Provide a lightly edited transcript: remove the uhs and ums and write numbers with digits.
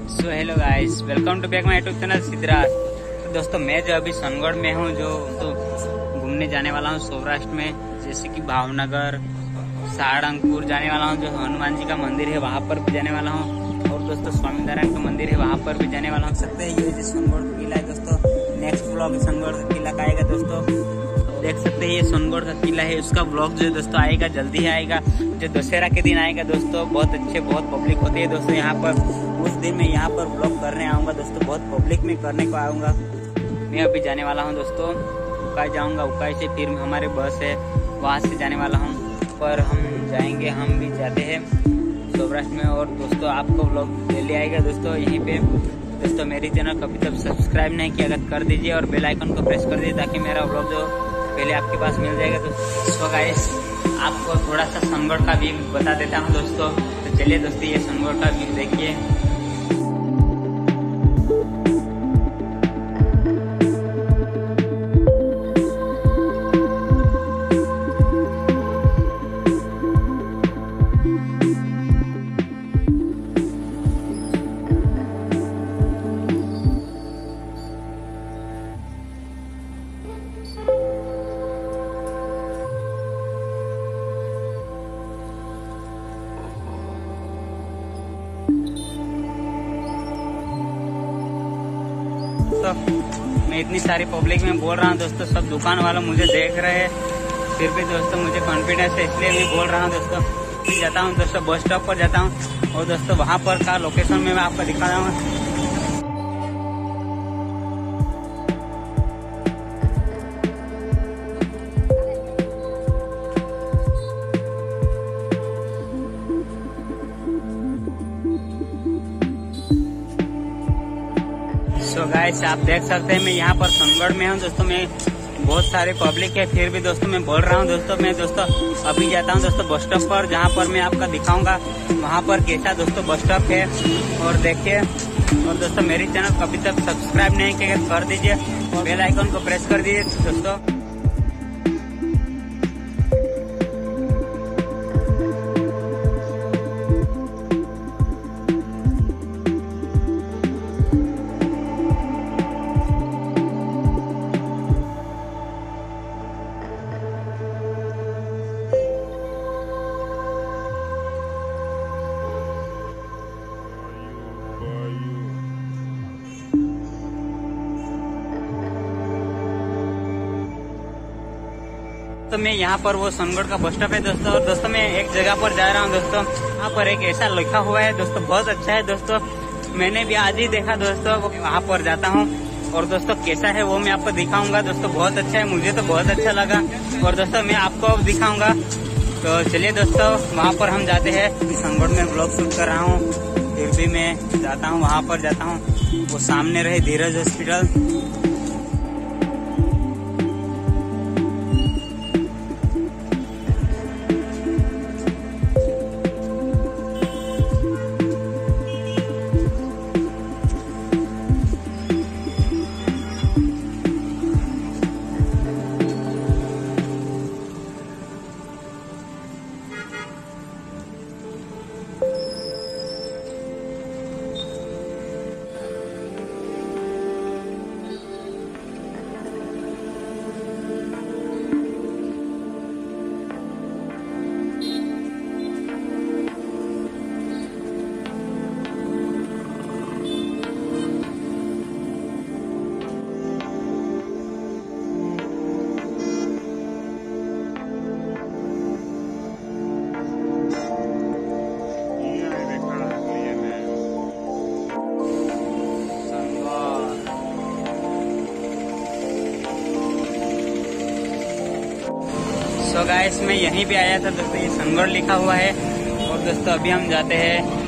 So hello guys, welcome to back my YouTube channel Siddhraj. तो दोस्तों मैं जो अभी सोनगढ़ में हूँ, जो तो घूमने जाने वाला हूँ सौराष्ट्र में, जैसे कि भावनगर, सारंगपुर जाने वाला हूँ। जो हनुमान जी का मंदिर है वहाँ पर भी जाने वाला हूँ, और दोस्तों स्वामी नारायण का मंदिर है वहाँ पर भी जाने वाला हूँ। सकते हैं ये जो सोनगढ़ का किला है दोस्तों, नेक्स्ट ब्लॉग सोनगढ़ का किला का आएगा दोस्तों। देख सकते हैं ये सोनगढ़ का किला है, उसका ब्लॉग जो है दोस्तों आएगा, जल्दी ही आएगा। जो दशहरा के दिन आएगा दोस्तों, बहुत पब्लिक होती है दोस्तों यहाँ पर। उस दिन मैं यहाँ पर ब्लॉग करने आऊँगा दोस्तों, बहुत पब्लिक में करने को आऊँगा। मैं अभी जाने वाला हूँ दोस्तों, उकाई जाऊँगा। उकाई से फिर हमारे बस है, वहाँ से जाने वाला हूँ। पर हम जाएंगे, हम भी जाते हैं सौराष्ट्र में। और दोस्तों आपको ब्लॉग डेली आएगा दोस्तों यहीं पे। दोस्तों मेरी चैनल को अभी तक सब्सक्राइब नहीं किया अगर कर दीजिए, और बेल आइकन को प्रेस कर दीजिए, ताकि मेरा ब्लॉग जो पहले आपके पास मिल जाएगा दोस्तों। सो गाइस, आपको थोड़ा सा सोनगढ़ का व्यू बता देता हूँ दोस्तों। तो चलिए दोस्तों ये सोनगढ़ का व्यू देखिए। तो मैं इतनी सारी पब्लिक में बोल रहा हूँ दोस्तों, सब दुकान वालों मुझे देख रहे हैं, फिर भी दोस्तों मुझे कॉन्फिडेंस है, इसलिए मैं बोल रहा हूँ दोस्तों। मैं जाता हूँ दोस्तों, बस स्टॉप पर जाता हूँ, और दोस्तों वहाँ पर का लोकेशन में मैं आपको दिखा रहा हूँ। सो गाइस, आप देख सकते हैं मैं यहाँ पर सोनगढ़ में हूँ दोस्तों। मैं बहुत सारे पब्लिक है, फिर भी दोस्तों मैं बोल रहा हूँ दोस्तों। मैं दोस्तों अभी जाता हूँ दोस्तों बस स्टॉप पर, जहाँ पर मैं आपका दिखाऊंगा वहाँ पर कैसा दोस्तों बस स्टॉप है, और देखिए। और दोस्तों मेरी चैनल को अभी तक सब्सक्राइब नहीं किया कर दीजिए, और बेल आइकन को प्रेस कर दीजिए दोस्तों। तो मैं यहाँ पर वो सोनगढ़ का बस स्टॉप है दोस्तों, और दोस्तों मैं एक जगह पर जा रहा हूँ दोस्तों। यहाँ पर एक ऐसा लिखा हुआ है दोस्तों, बहुत अच्छा है दोस्तों। मैंने भी आज ही देखा दोस्तों, वहाँ पर जाता हूँ, और दोस्तों कैसा है वो मैं आपको दिखाऊंगा दोस्तों। बहुत अच्छा है, मुझे तो बहुत अच्छा लगा, और दोस्तों मैं आपको अब दिखाऊंगा। तो चलिए दोस्तों वहाँ पर हम जाते हैं। सोनगढ़ में ब्लॉग शूट कर रहा हूँ, फिर भी मैं जाता हूँ वहाँ पर जाता हूँ। वो सामने रहे धीरज हॉस्पिटल। सो गाइस, मैं यहीं पे आया था दोस्तों, ये सोनगढ़ लिखा हुआ है। और दोस्तों अभी हम जाते हैं